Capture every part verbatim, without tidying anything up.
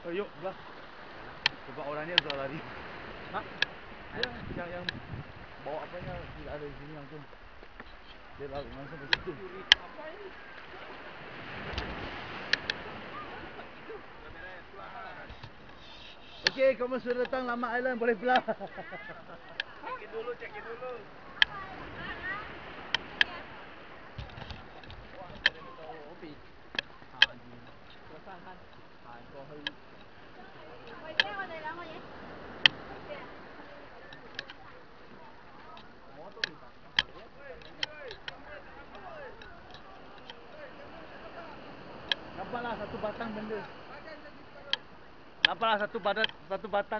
Oh, yuk, belah. Sebab orangnya sudah lari. Ha? Ya, yang yang bawa apanya tidak ada di sini langsung. Dia lalu langsung ke situ. Okey, kamu sudah datang Lama Island, boleh belah. Cekin dulu, cekin dulu. Wah, ada motor hobi. Ha, gì. Có sang han. Ha, có hơi. Quay xe qua đây lắm rồi nhỉ? Nampaklah satu batang benda. Nampaklah satu badan, satu batang.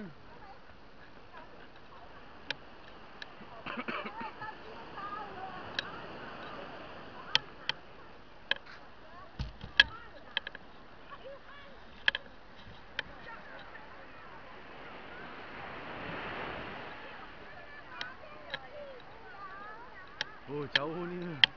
Oh, jauh ni.